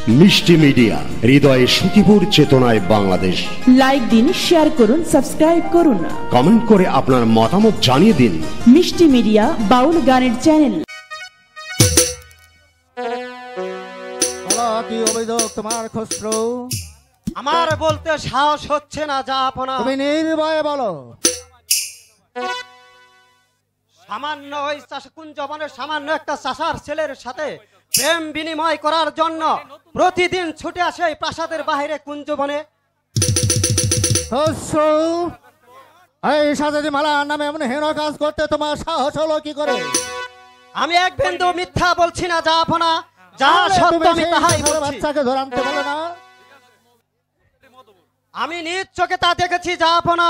মিষ্টি মিডিয়া, হৃদয়ে সুখীপুর, চেতনায় বাংলাদেশ। লাইক দিন, শেয়ার করুন, সাবস্ক্রাইব করুন, কমেন্ট করে আপনার মতামত জানিয়ে দিন। মিষ্টি মিডিয়া বাউল গানের চ্যানেল। কি অভিযোগ তোমার খসরু? আমার বলতে সাহস হচ্ছে না জাহাপনা। তুমি নির্ভয়ে বলো। সামান্য ওই কুঞ্জবনের সামান্য একটা চাষার ছেলের সাথে প্রেম বিনিময় করার জন্য প্রতিদিন ছুটে আসে এই প্রাসাদের বাইরে কুঞ্জবনে। খসরু, এই সাজাদি মালা নামে এমন হেন কাজ করতে তোমার সাহস হলো কি করে? আমি এক বিন্দু মিথ্যা বলছি না জাহাপনা, যা সত্য আমি তাহাই বলছি। বাচ্চাকে ধরাতে বলো না। আমি নিজ চোখে তা দেখেছি জাহাপনা।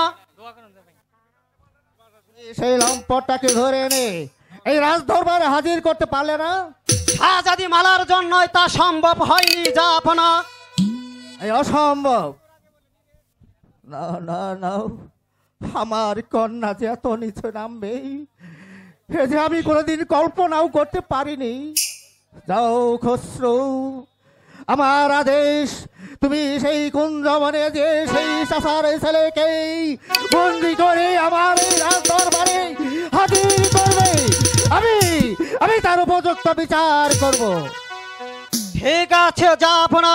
সেই লম্পটটাকে ধরে এনে এই রাজ দরবারে হাজির করতে পারলে না? শাহজাদি মালার জন্যই তা সম্ভব হয়নি জাহাপনা। এই অসম্ভব। না না না, আমার কন্যা যে এত নিচে নামবে এ যে আমি কোনোদিন কল্পনাও করতে পারিনি। যাও খসরু, আমার আদেশ, তুমি সেই কুঞ্জবনে যে সেই চাষার ছেলেকে বন্দি করে আমার এই রাজ দরবারে হাজির করবে। আমি তার উপযুক্ত বিচার করব। ঠিক আছে জাহাপনা,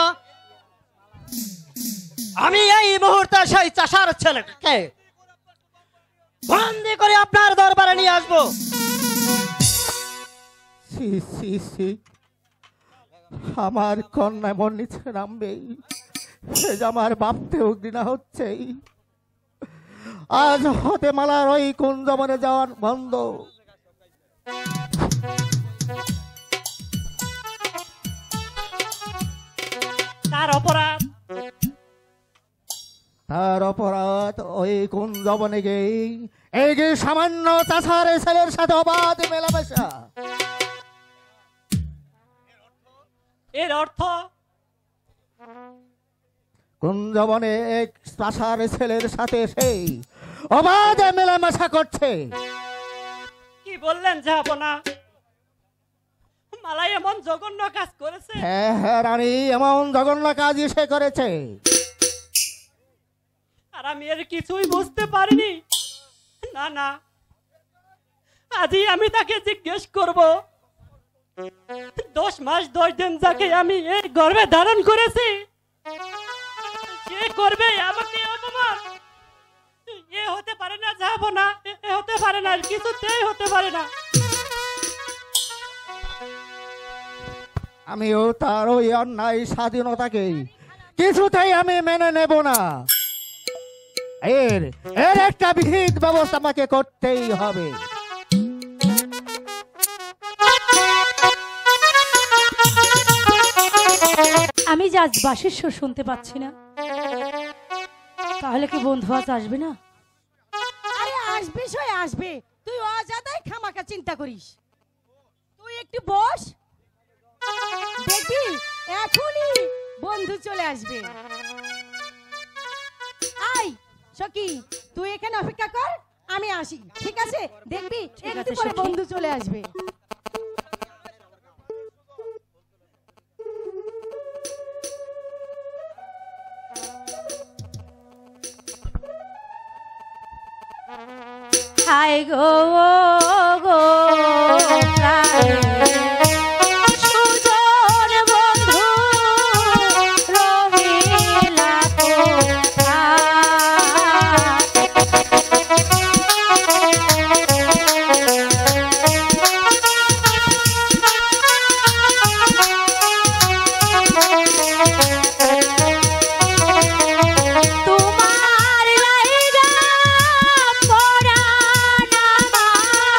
আমি এই মুহূর্তে সেই চাষার ছেলেকে বন্দি করে আপনার দরবারে নিয়ে আসবো। সি সি সি, আমার কন্যা এমন নিচে নামবে সে যে আমার ভাবতেও ঘৃণা হচ্ছে। আজ হতে মালার ওই কুঞ্জবনে যাওয়ার বন্ধ। তার অপরাধ ওই কুঞ্জবনে গিয়ে এই যে সামান্য চাষার ছেলের সাথে অবাধ মেলামেশা। এর অর্থ কুঞ্জবনে এক চাষার ছেলের সাথে সেই অবাধ মেলামেশা করছে। কি বললেন জাহাপনা? মালাই এমন জঘন্য কাজ করেছে? হ্যাঁ হ্যাঁ রানী, এমন জঘন্য কাজই সে করেছে। আর আমি এর কিছুই বুঝতে পারিনি। না না, আজই আমি তাকে জিজ্ঞেস করব। 10 মাস 10 দিন যাকে আমি এর গর্ভে ধারণ করেছি সে করবে আমাকে অপমান। এ হতে পারে না জাহাপনা, এ হতে পারে না, কিছুতেই হতে পারে না। আমিও তার ওই অন্যায় স্বাধীনতাকে কিছুতেই আমি মেনে নেব না। এর একটা বিহিত ব্যবস্থা আমাকে করতেই হবে। আমি যে আজ বাঁশির সুর শুনতে পাচ্ছি না, তাহলে কি বন্ধু আজ আসবে না? আরে আসবে, সই আসবে। তুই অযথাই খামাকা চিন্তা করিস। তুই একটু বস, দেখবি এখনই বন্ধু চলে আসবে। আই সখী, তুই এখানে অপেক্ষা কর, আমি আসি। ঠিক আছে? দেখবি একটু পরে বন্ধু চলে আসবে। হায় গো গো প্রায় সুজন বন্ধু রহিলা তোমার লাইগা পরাণ আমার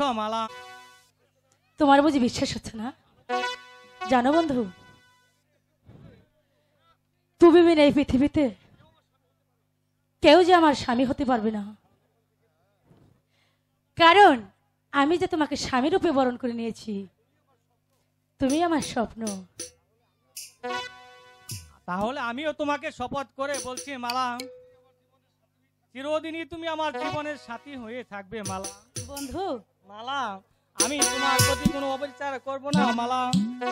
মালা। তোমার বুঝি বিশ্বাস হচ্ছে না? জানো বন্ধু, তুমি বিনা এই পৃথিবীতে কেউ যে আমার স্বামী হতে পারবে না, কারণ আমি যে তোমাকে স্বামী রূপে বরণ করে নিয়েছি। তুমি আমার স্বপ্ন। তাহলে আমিও তোমাকে শপথ করে বলছি মালা, চিরদিনই তুমি আমার জীবনের সাথী হয়ে থাকবে মালা। বন্ধু, মালা, আমি তোমার প্রতি কোনো অবিচার করব না মালা।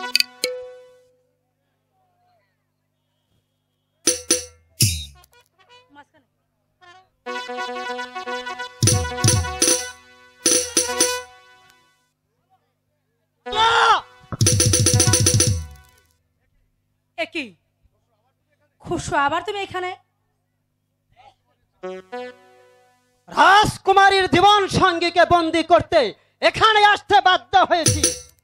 একই খুশু, আবার তুমি এখানে? রাজকুমারীর জীবন সঙ্গীকে বন্দী করতে এখানে আসতে বাধ্য হয়েছি।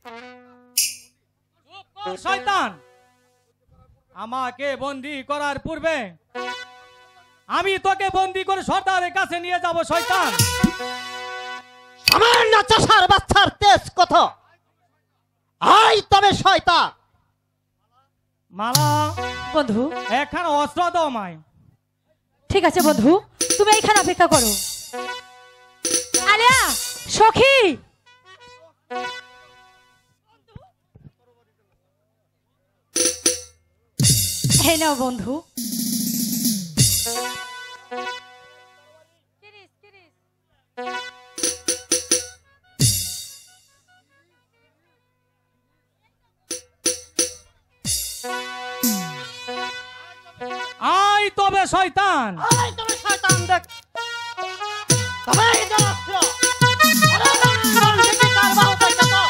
শয়তান, আমাকে বন্দী করার পূর্বে আমি তোকে বন্দী করে সর্দারের কাছে নিয়ে যাব। শয়তান, সামান্য চাষার বাচ্চার তেজ কত, আই তবে শয়তান। মালা বন্ধু, এখানে অস্ত্র দাও মায়। ঠিক আছে বন্ধু, তুমি এখানে অপেক্ষা করো। আলিয়া, সখী, হে নাও বন্ধু। আই তবে শয়তান। আই তবে শয়তান দেখ, তবে এই যে অস্ত্র। ওরে বাবা, দেখি কার বাহু পাইছে তো।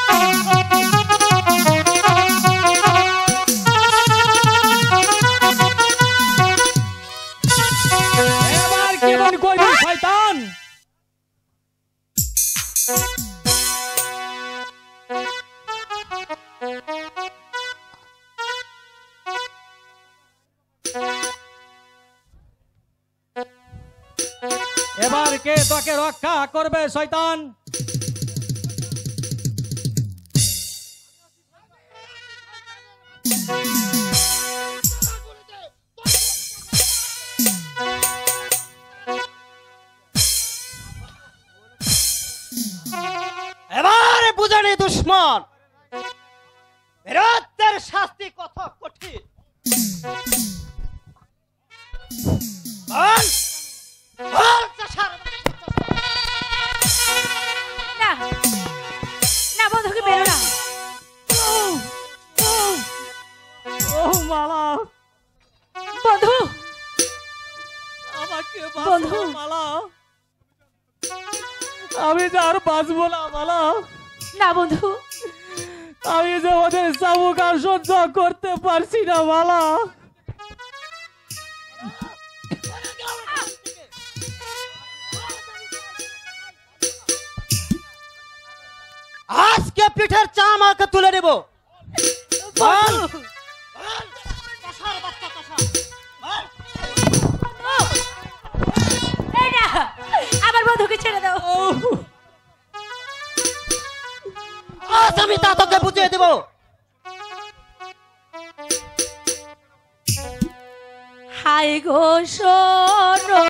এবার কেমন করবি শয়তান? এবার কে তোকে রক্ষা করবে শয়তান? এবারে বুঝানি দুশ্মন, বীরত্বের শাস্তি কত কঠিন। বল, বল চাষার বাচ্চা। না না, বন্ধুকে বেরো না। ও মালা, বন্ধু, আমাকে বন্ধু। বাঁচাও মালা, আমি যে আর বাঁচবো না মালা। না বন্ধু, আমি যে ওদের চাবুক আর সহ্য করতে পারছি না মালা। আজকে পিঠের চা আমাকে তুলে নেব। বল, বন্ধু। বল, চাষার বাচ্চা চাষা। বল। এই না, আমার বন্ধুকে ছেড়ে দাও। আজ আমি তা তোকে বুঝিয়ে দেব। হাই গো শোনো